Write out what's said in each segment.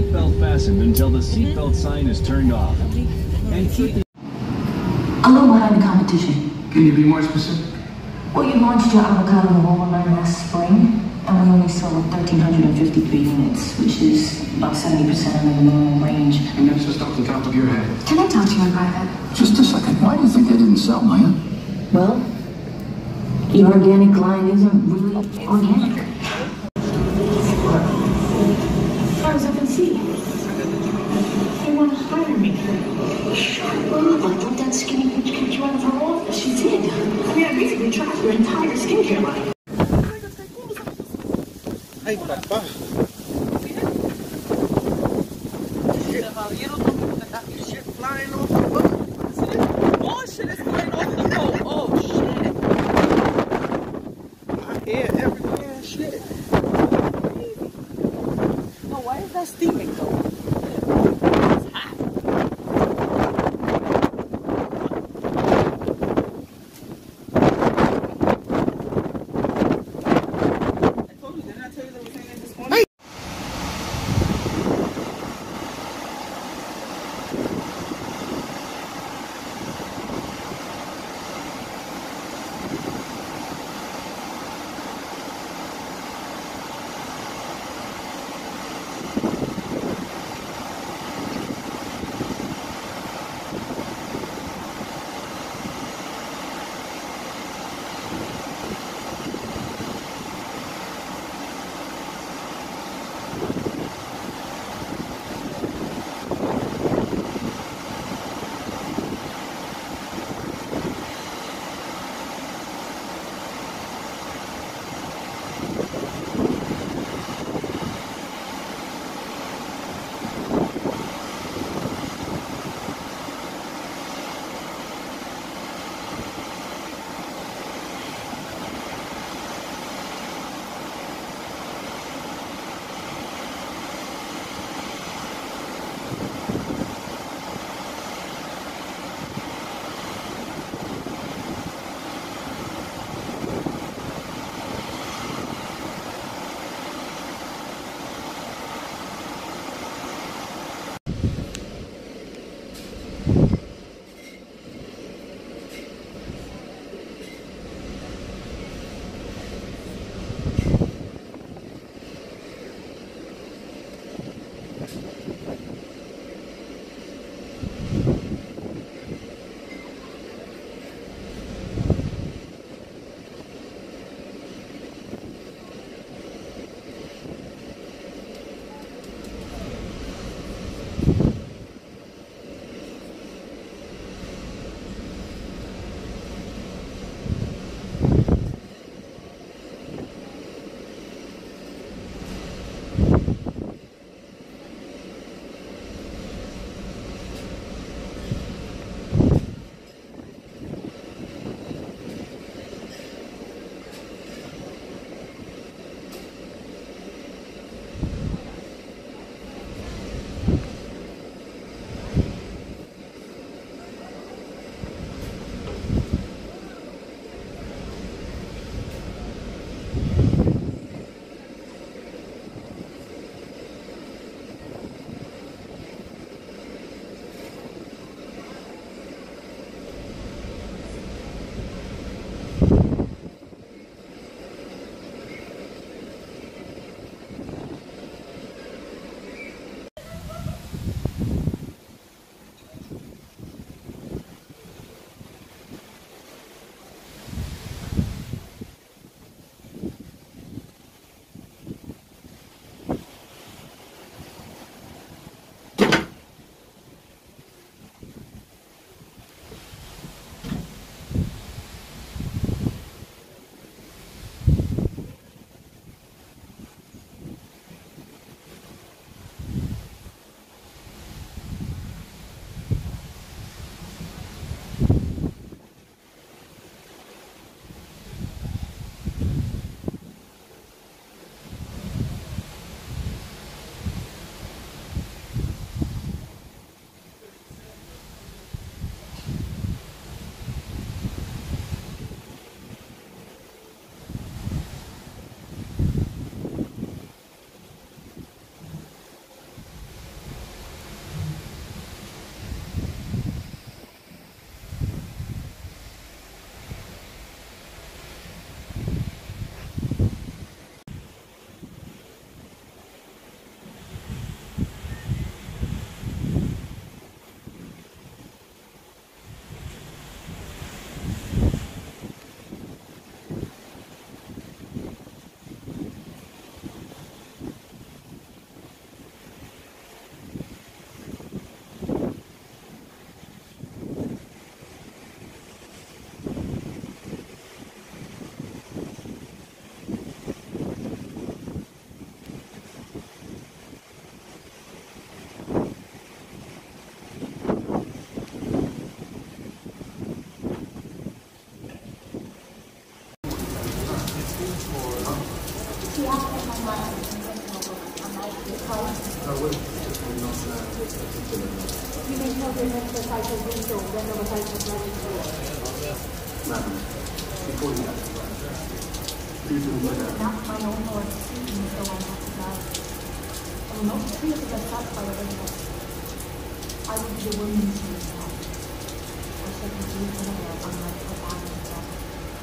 seatbelt fastened until the seatbelt sign is turned off. And keep the... A little behind the competition. Can you be more specific? Well, you launched your avocado roller last spring, and we only sold 1,353 units, which is about 70% under the minimum range. And that's just off the top of your head. Can I talk to you in private? Just a second. Why do you think they didn't sell, Maya? Well, your organic line isn't really organic. As far as I can see, they want to hire me. Well, I thought that skinny bitch kicked you out of her office. She did. I mean, I basically trashed her entire skincare line. Ay, papá. Shit flying off the boat. Oh, shit is flying off the boat. Oh, shit. I hear everywhere and shit. Oh, why is that steaming, though? It's hot. I told you, didn't I tell you they were saying this morning? Madam, before you ask, please remember that. Not my own Lord, speaking as though I have to die. I will not treat it as such by the window. I will be the woman to yourself. I shall be due forever unlike her father and brother.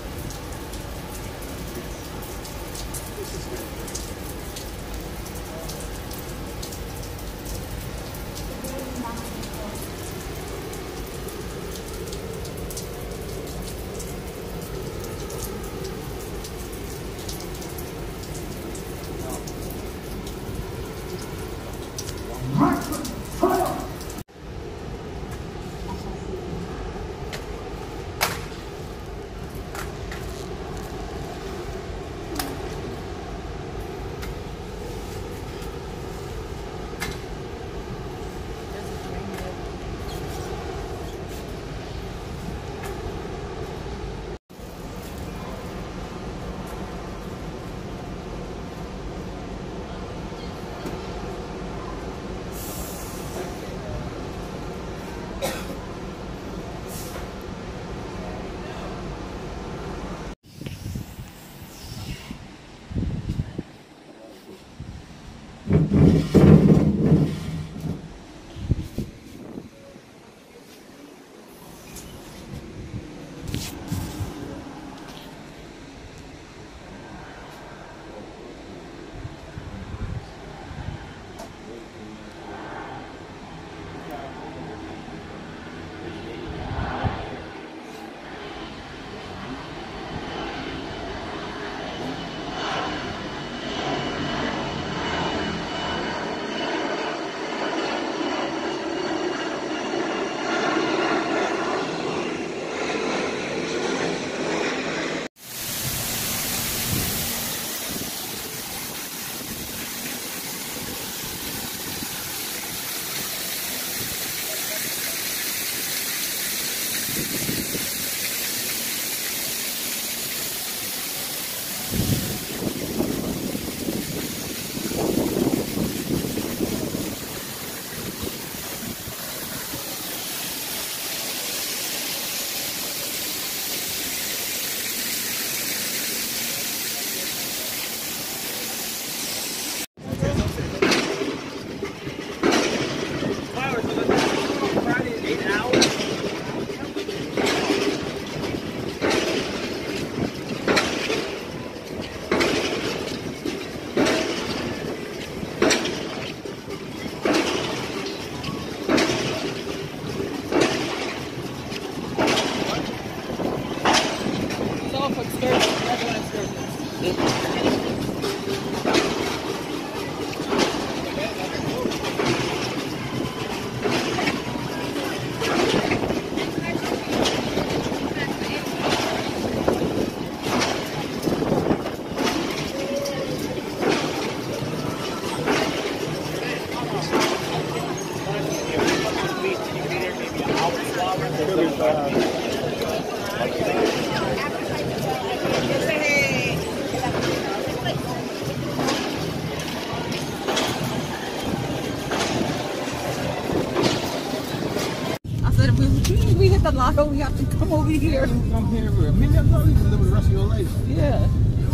We hit the lotto, we have to come over here. Come here for $1 million, you can live the rest of your life. Yeah.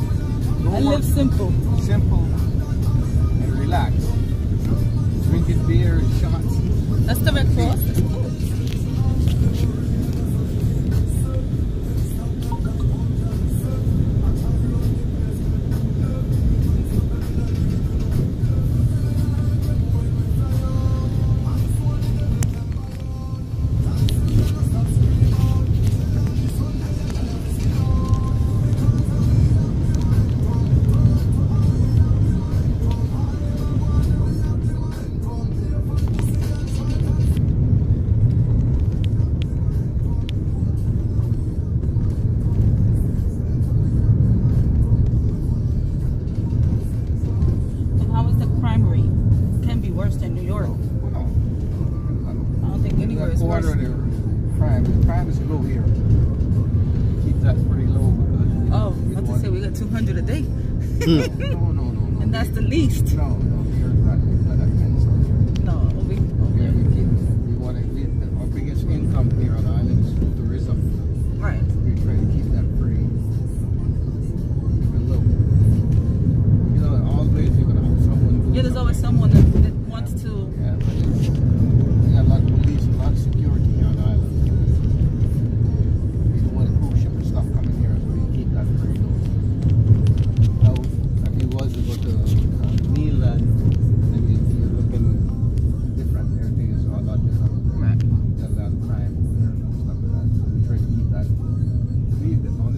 No I live simple. Simple and relax. Drinking beer and shots. That's the Red Cross. That's cool. Crime is low here. Keep that pretty low. Oh, I have to say we got 200 a day. No. And that's the least. No, here's not that kind of stuff. No.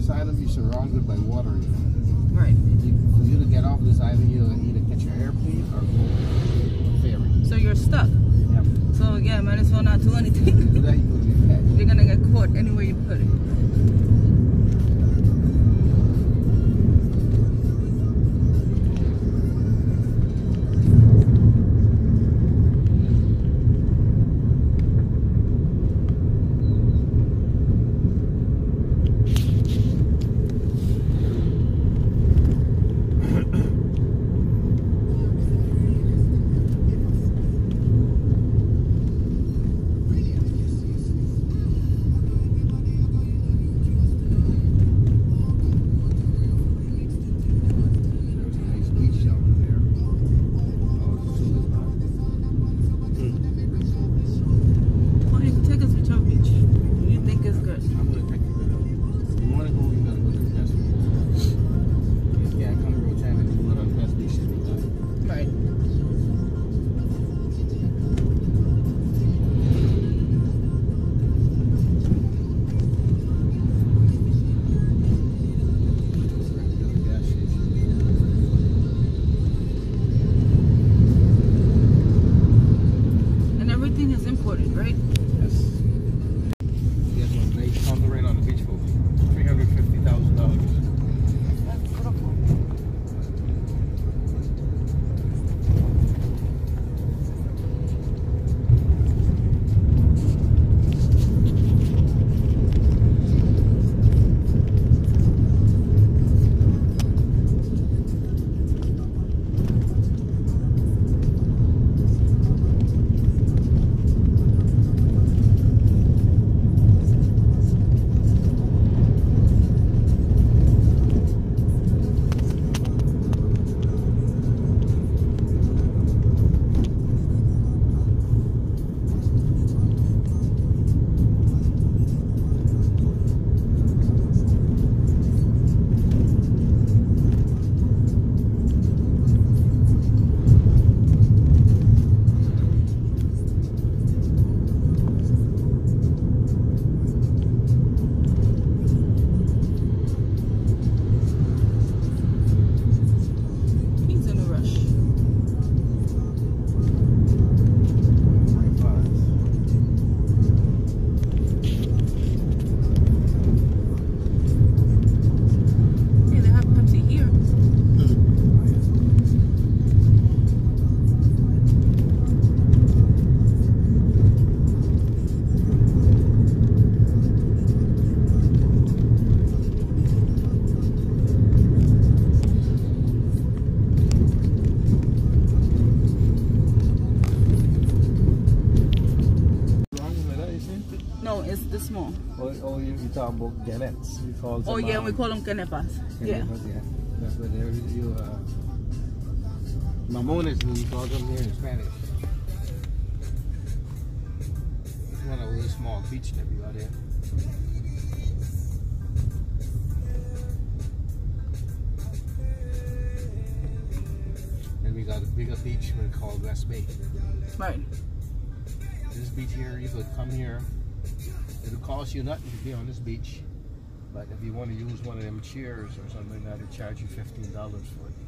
this island, you're surrounded by water. Right. For you to get off this island, you either catch an airplane or go on a ferry. So you're stuck. Yep. So yeah, might as well not do anything. Do that, you're going to get catch. You're gonna get caught anywhere you put it. Oh, you talk about gannets. We call them, oh yeah, we call them canepas. Yeah. Yeah. That's what they're mamones, we call them here in Spanish. It's one of those small beach that we got there. And we got a bigger beach called West Bay. Right. This beach here, you could come here. It'll cost you nothing to be on this beach, but if you want to use one of them chairs or something like that, it'll charge you $15 for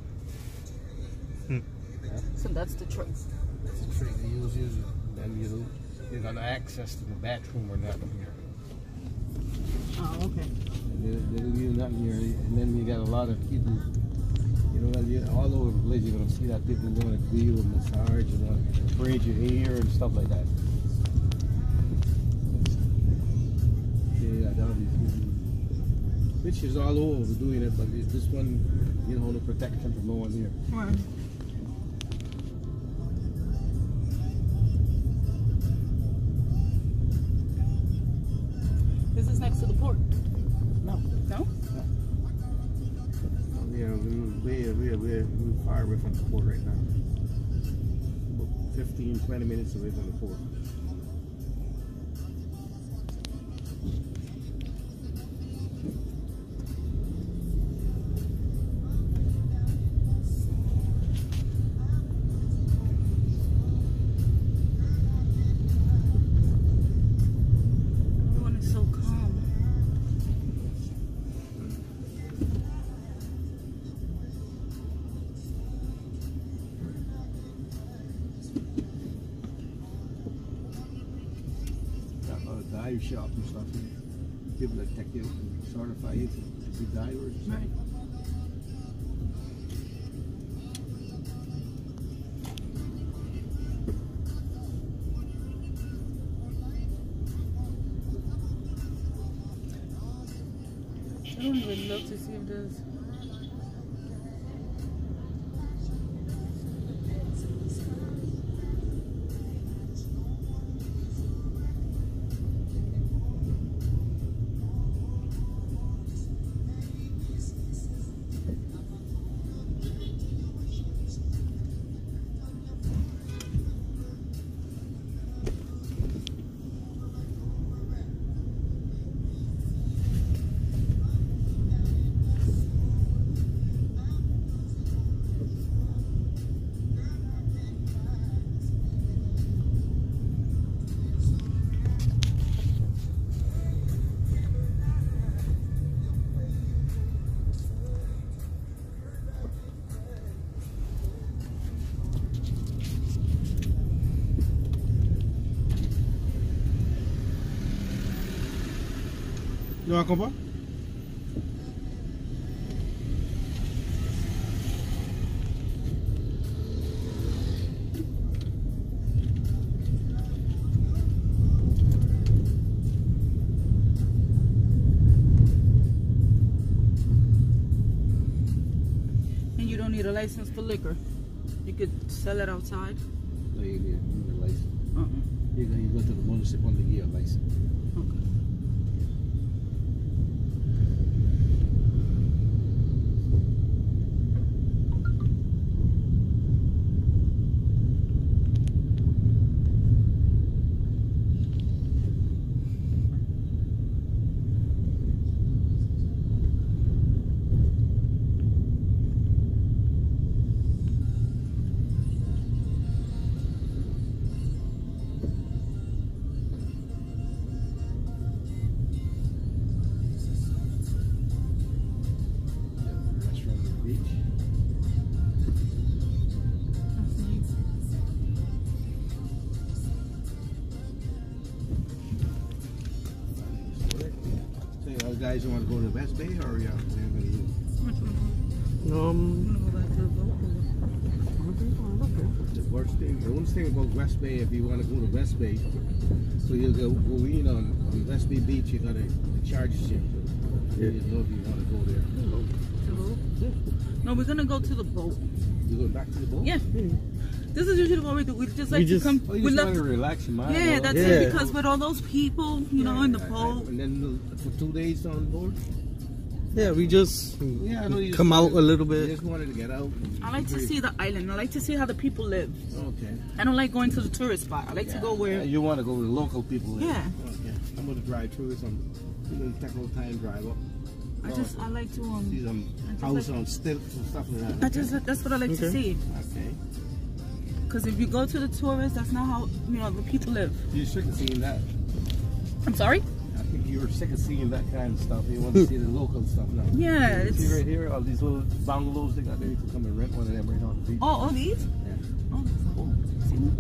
it. Yeah. So that's the trick. That's the trick to use it. Then you're gonna access to the bathroom or nothing here. Oh, okay. They'll give you nothing here, and then you got a lot of people. You know, all over the place you're gonna see that people want to do you a massage and want to braid your hair and stuff like that. Which is all over doing it, but this one, you know, the protection from no one here. Right. This is next to the port. No. No? No. Yeah, we're far away from the port right now. About 15, 20 minutes away from the port. dive shop and stuff. People that take you and certify you to be divers. Right. I don't even look to see if there's. You want to come back? And you don't need a license for liquor. You could sell it outside. No, you need a license. You go to the municipal to get a license. Okay. Guys, you want to go to the West Bay or yeah? Which one? I'm gonna go back to the boat. The worst thing, the only thing about West Bay, if you want to go to West Bay, so you go in on West Bay Beach, you got to charge you. You know if you want to go there. The boat? Yeah. No, we're gonna go to the boat. You going back to the boat? Yeah. This is usually what we do. We just like to come. Oh, you just want to relax your mind. Yeah, that's it. Because with all those people, you know, in the boat. And then for 2 days on board. Yeah, we just I know you come out a little bit. You just wanted to get out. I like to see the island. I like to see how the people live. Okay. I don't like going to the tourist spot. I like to go where. You want to go where the local people live. Yeah. Okay. I'm going to drive through some. We're going to take a little time drive up. I like to see some house on stilts and stuff like that. That's what I like to see. Okay. Because if you go to the tourists, that's not how the people live. You're sick of seeing that. I'm sorry? I think you were sick of seeing that kind of stuff. You want to see the local stuff now. Yeah. You see right here, all these little bungalows they got there. You can come and rent one of them right on the beach. Oh, these? Yeah. Oh, that's cool. See them?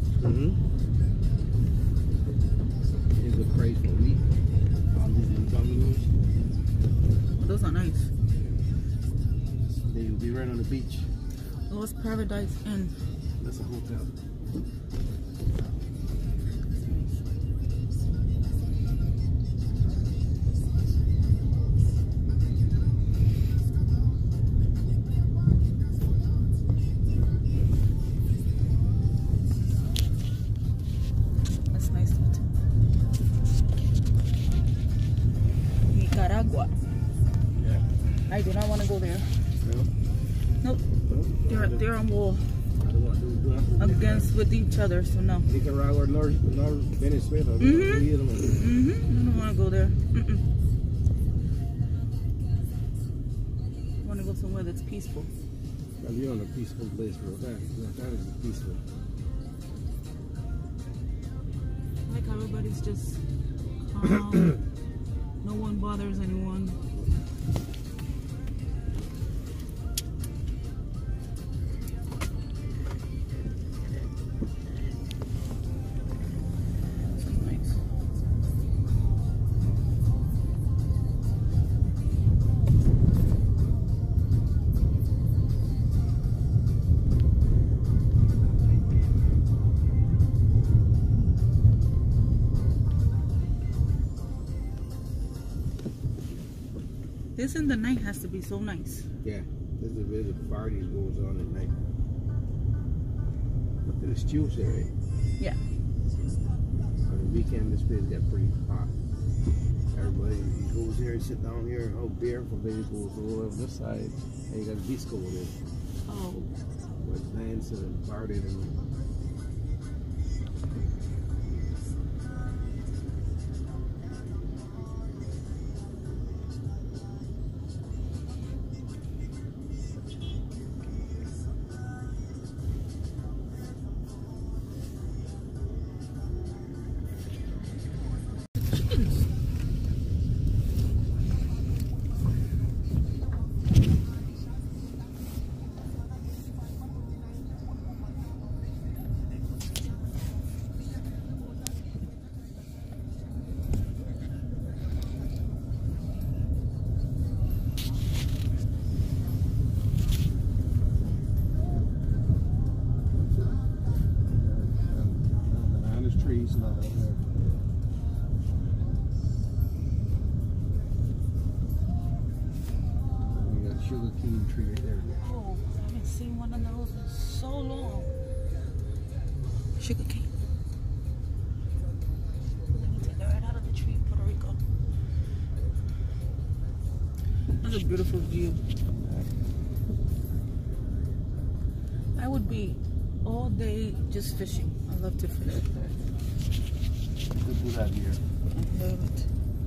Here's the price for a week. All these little bungalows. Oh, those are nice. They will be right on the beach. Lost Paradise Inn. That's a hotel. That's nice. Nicaragua. Yeah. I do not want to go there. No? Nope. No? They're on war against with each other, so no. Nicaragua, North Venezuela. I don't want to go there. I want to go somewhere that's peaceful. Well, you're on a peaceful place, bro. That is peaceful. Like everybody's just calm. No one bothers anyone. This in the night has to be so nice. Yeah, this is where the party goes on at night. But there's Tuesday, right? Yeah. On the weekend, this place get pretty hot. Everybody goes here, sit down here, out beer for baby goes over this side, and you got a disco over there. Oh. With dancing and partying and trees and all that there. We got a sugar cane tree right there. Oh, I haven't seen one of those in so long. Sugar cane. Let me take that right out of the tree in Puerto Rico. That's a beautiful view. I would be all day just fishing. I love to fish. We do that here. I love it.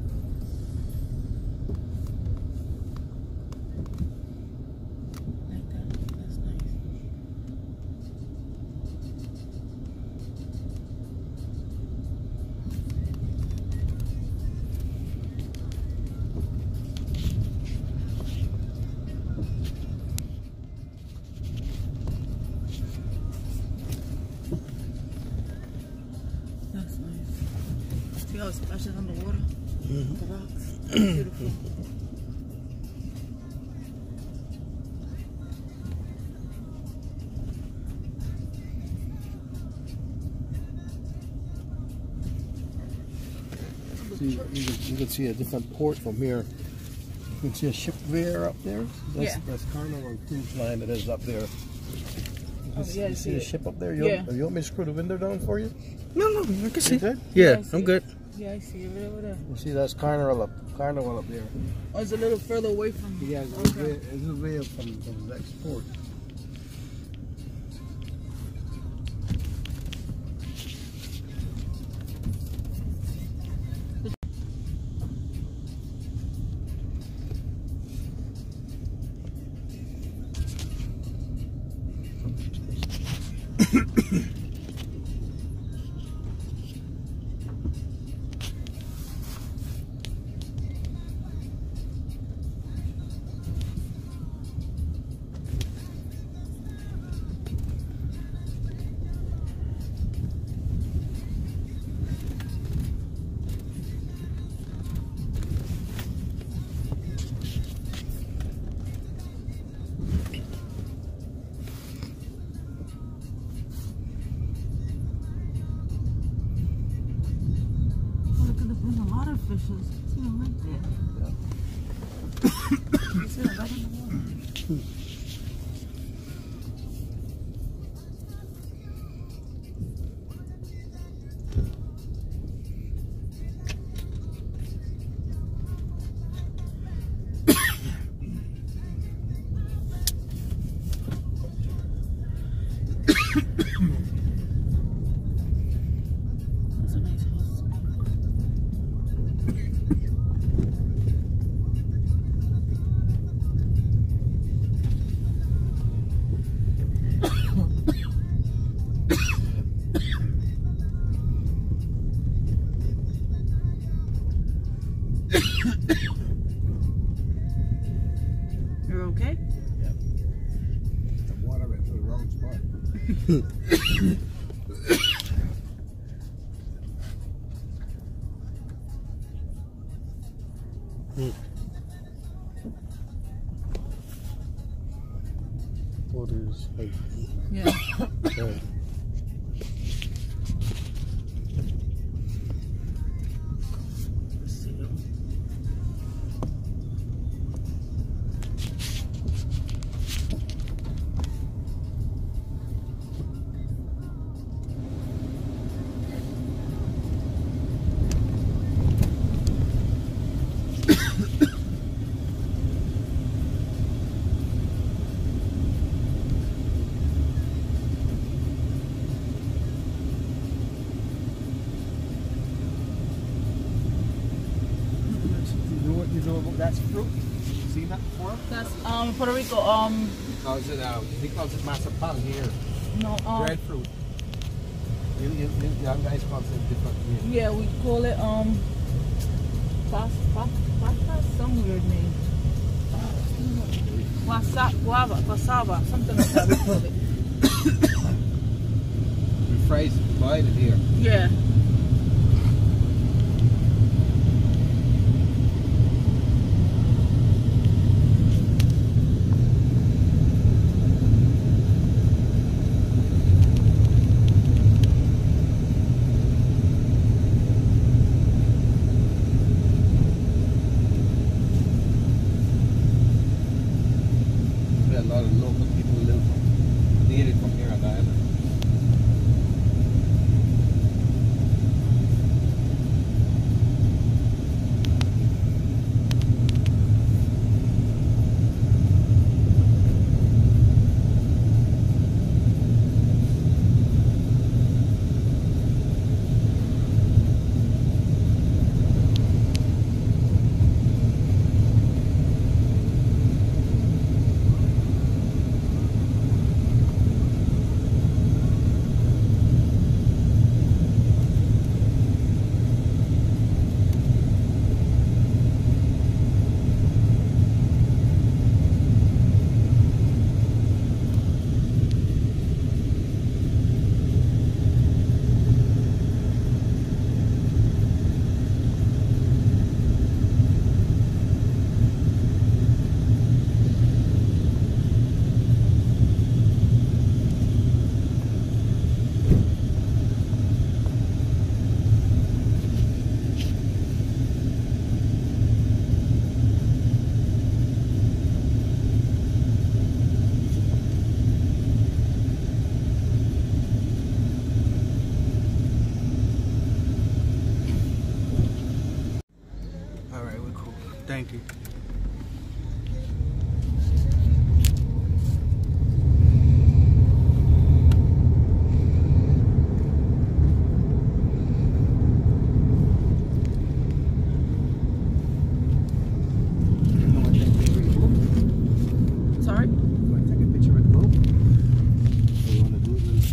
Like that. That's nice. That's nice. See how it splashes on the water? The rocks. Beautiful. See, you can see a different port from here. You can see a ship there up there. That's Carnival cruise line that is up there. Oh, yeah, you see a ship up there? You want me to screw the window down for you? No, I can see. Good? Yeah, I'm good. Yeah, I see it right over there. You see that's Carnival up there. Oh, it's a little further away from me. Yeah, it's a way up from the next port. Fishes. See them right there. You see them right in the water. That's a nice house. You're okay? Yeah. The water went to the wrong spot. Water's like Yeah. okay. that's fruit. You seen that before? That's Puerto Rico. He calls it masapan here. No. Breadfruit. You guys call it different. Yeah, we call it pasta, some weird name. Guava, something like that we call it. We fries it here. Yeah. A lot of local people live near it from here on the island. Thank you. Sorry? Want to take a picture with the boat? Or you want to do it with...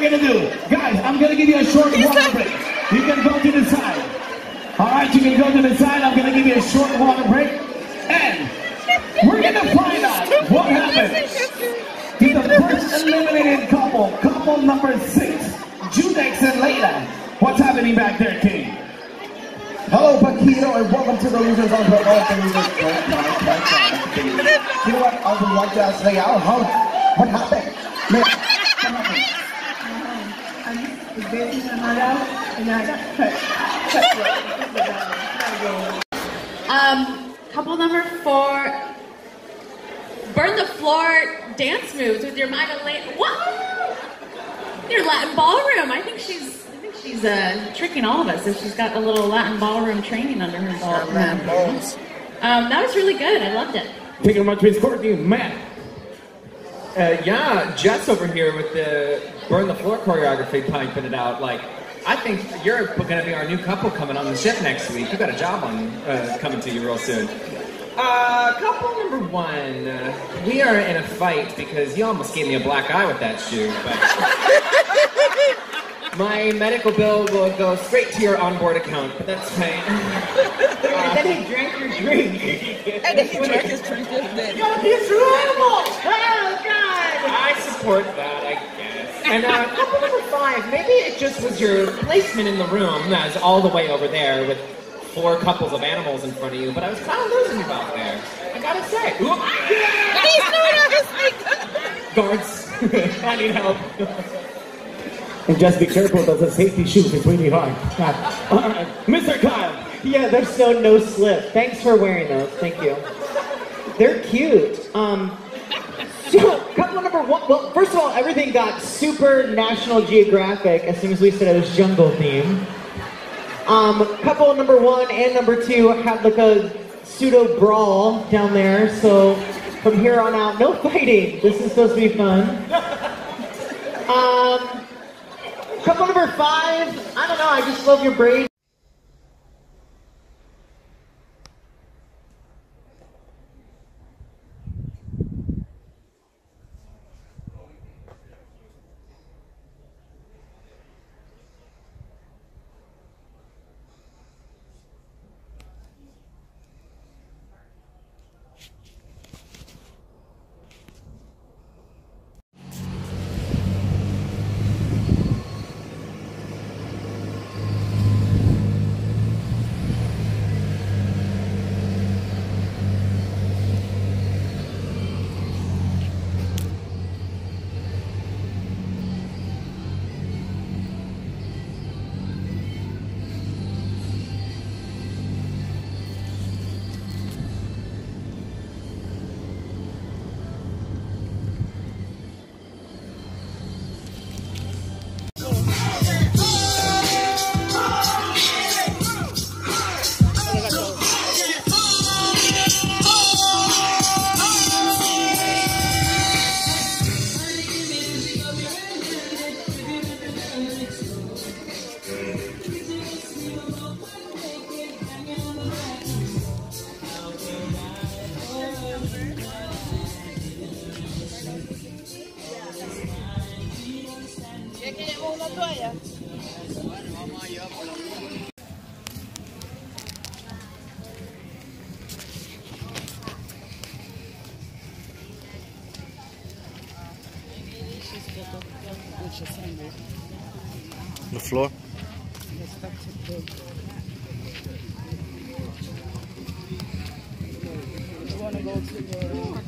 gonna do. Guys, I'm gonna give you a short water break. You can go to the side. Alright, you can go to the side. I'm gonna give you a short water break. And we're gonna find out what happens to the first eliminated couple. Couple number 6. Judex and Layla. What's happening back there, King? Hello, Paquito, and welcome to the Losers on the Earth. You know what? I would like to ask Layla, what happened? What happened? Couple number 4. Burn the floor dance moves with your What? Your Latin ballroom. I think she's tricking all of us. So she's got a little Latin ballroom training under her belt. That was really good. I loved it. Taking much space, Courtney, Matt. Yeah, Jess over here with the Burn the Floor choreography piping it out. Like, I think you're going to be our new couple coming on the ship next week. You got a job on coming to you real soon. Couple number 1. We are in a fight because you almost gave me a black eye with that shoe. But my medical bill will go straight to your onboard account, but that's fine. And then he drank your drink. And then he drank his drink. You gotta be a true animal! Oh, God! I support that, I guess. And couple number 5, maybe it just was your placement in the room as all the way over there with 4 couples of animals in front of you, but I was kind of losing you out there. I gotta say. Guards, I need help. And just be careful, those are safety shoes. It's really hard. Mr. Kyle. Yeah, they're so no slip. Thanks for wearing those. Thank you. They're cute. So, couple number 1. Well, first of all, everything got super National Geographic as soon as we said it was jungle theme. Couple number 1 and number 2 had like a pseudo brawl down there. So from here on out, no fighting. This is supposed to be fun. Couple number 5. I don't know. I just love your braids. The floor. You want to go to the...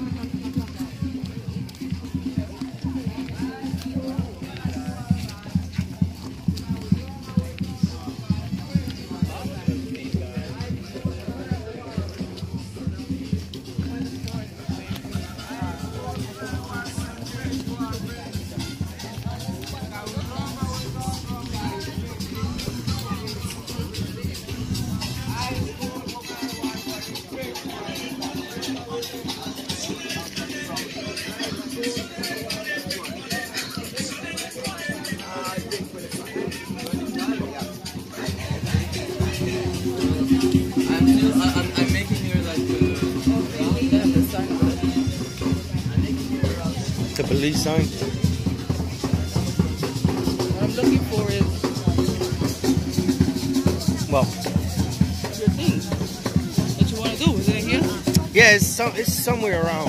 I'm making here like the sign of it. The police sign. looking for is Well, your thing. What you want to do? Is it in here? yeah, it's somewhere around.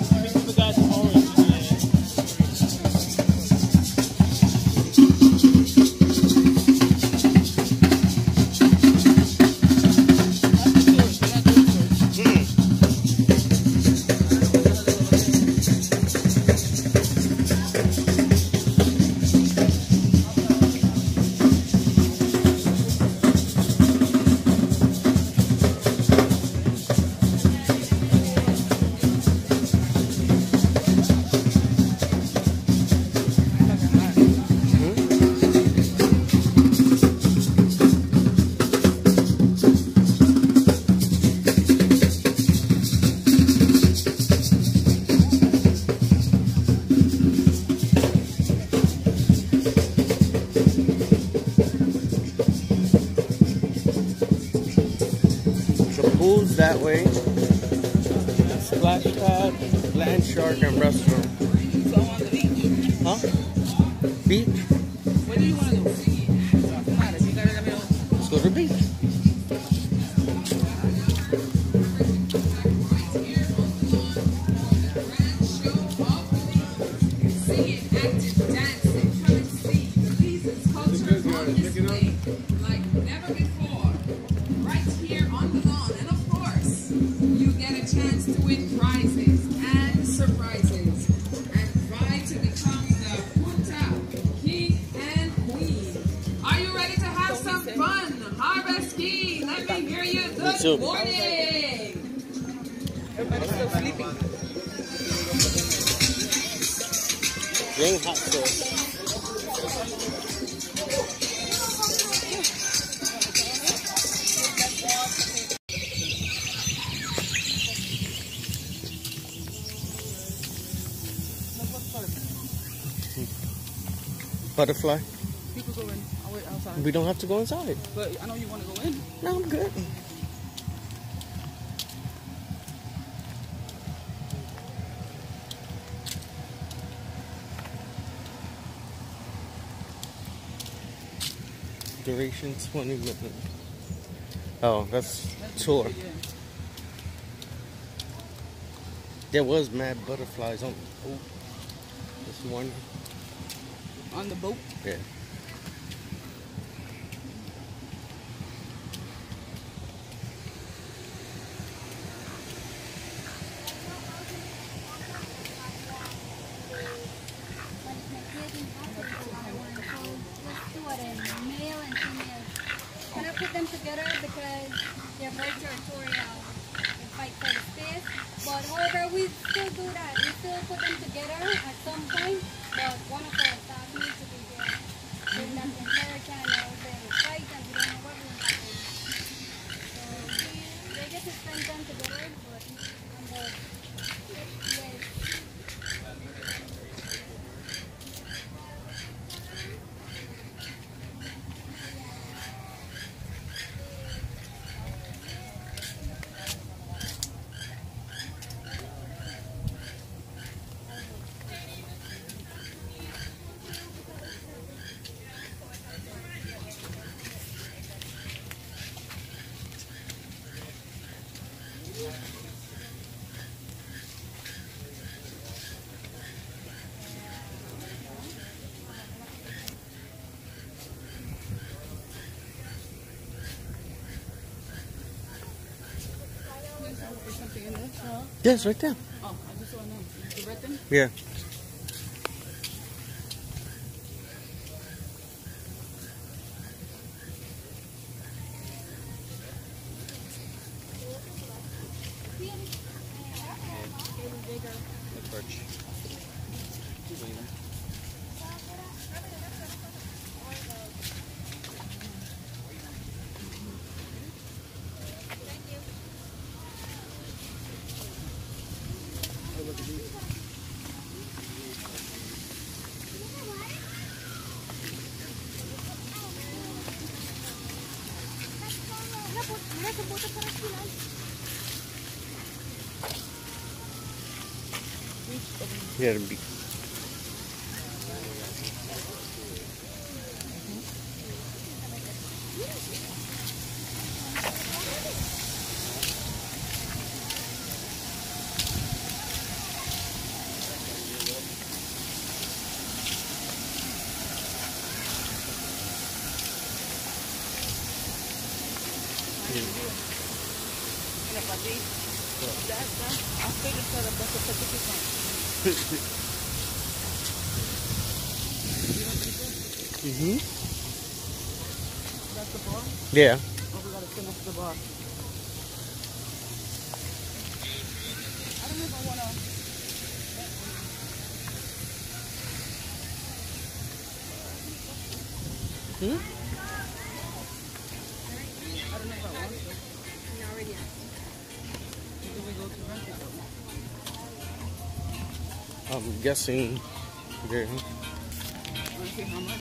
Pool's that way. Splash pad, land shark, and restroom. So I'm on the beach. Huh? Beach? What do you want to do? Doesn't matter. You gotta let me know. Let's go to the beach. Good morning! Everybody's still sleeping. Bring hot sauce. Butterfly. People go in. I'll wait outside. We don't have to go inside. But I know you want to go in. No, I'm good. Duration 20 minutes. Oh, that's tour. There was mad butterflies on the boat this morning. On the boat? Yeah. Put them together because they're very territorial. They fight for the space. But however, we still do that. We still put them together at some point. But one of our staff needs to be there. During that entire time, they will fight and we don't know what will happen. So they get to spend time together, but on the yes. Yes, right there. Oh, I just want to know. The red thing? Yeah. Yeah, it'll be. Mm-hmm. That's the bar? Yeah. Oh, we gotta finish the bar. I don't know if I wanna. Hmm? I don't know if I want to. Not already asked. Do we go to rent it? I'm guessing there. Wanna see how much?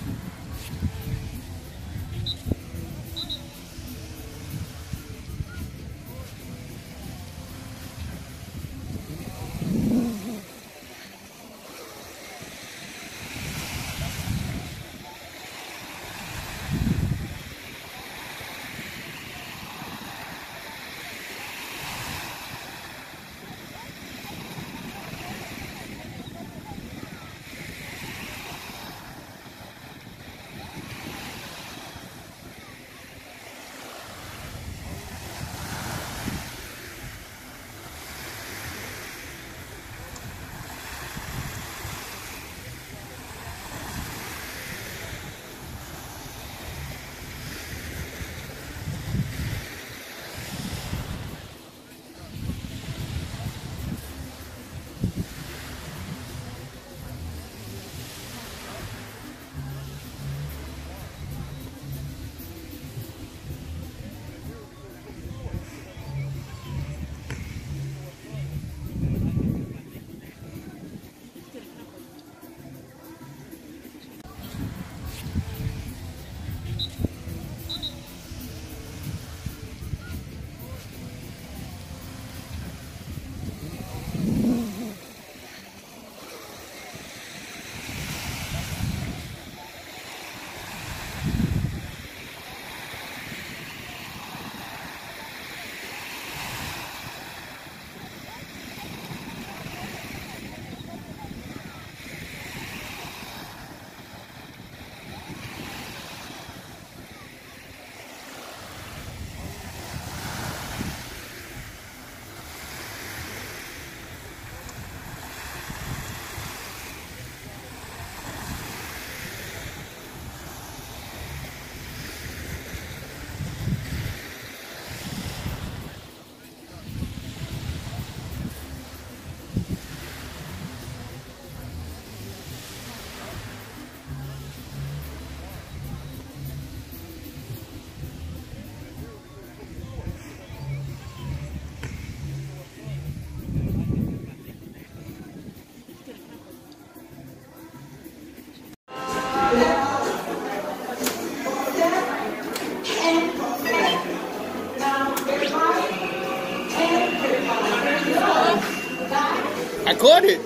I caught it.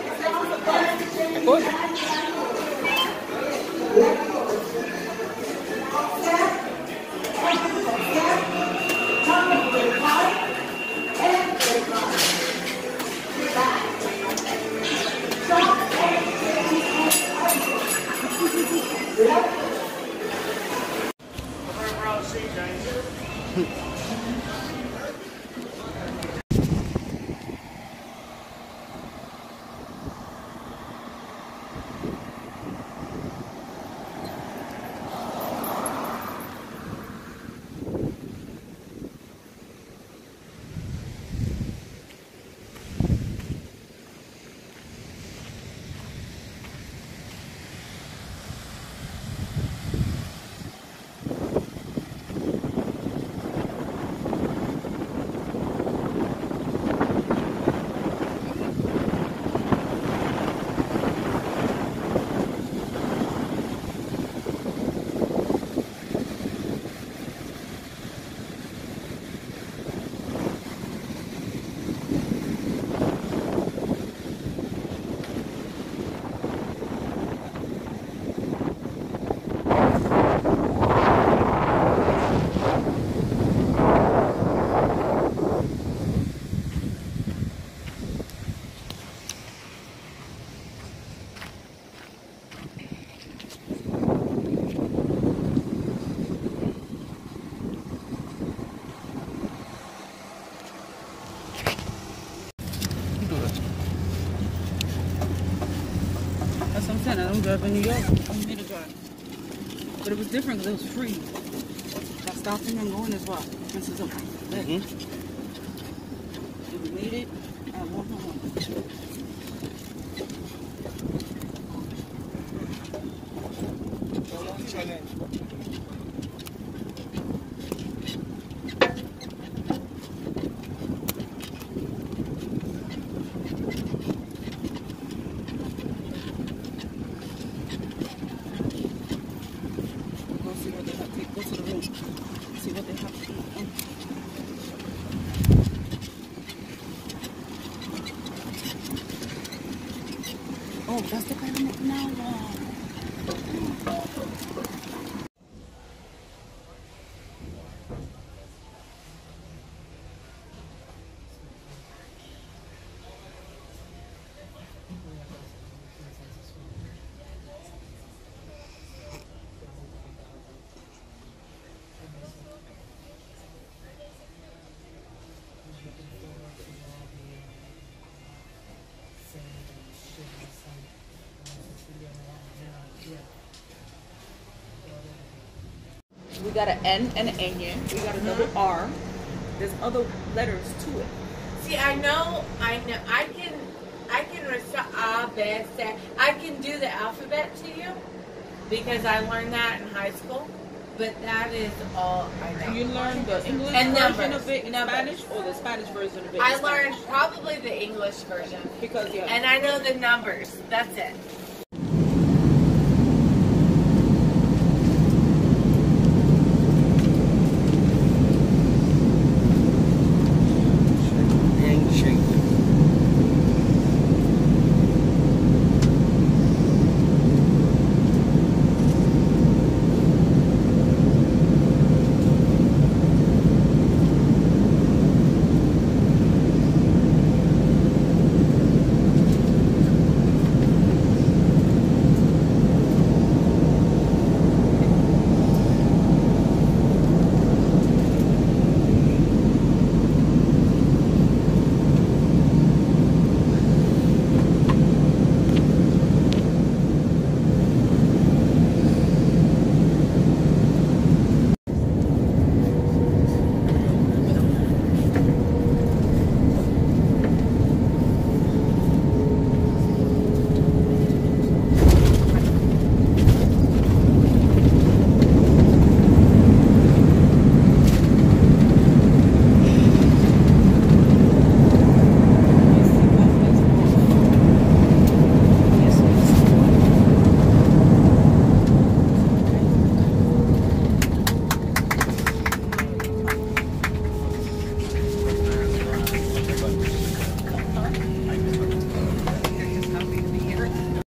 I caught it. I don't drive in New York. I made a drive. But it was different because it was free. I stopped him and going as well. This is okay. If we made it, I walked home. Oh, that's the kind of now. We got an N and an N. We got a double R. There's other letters to it. See, I know. I can recite I can do the alphabet to you because I learned that in high school. But that is all I know. You learned the English version of it in Spanish or the Spanish version of it in I Spanish? learned probably the English version. Because, yeah. And I know the numbers. That's it.